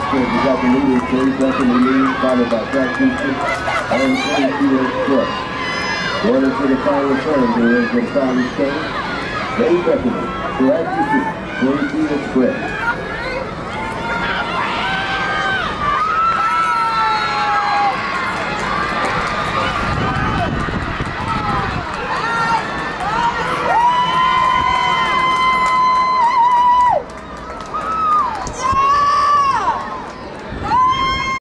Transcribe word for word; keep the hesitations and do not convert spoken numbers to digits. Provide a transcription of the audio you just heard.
Says we got the leaders, Chase Russell leading, followed by Jack Houston and Tony Fields Brooks. Going into the final turn, there is the final stage. Dave Bethany, Jack Houston, Tony Fields Brooks.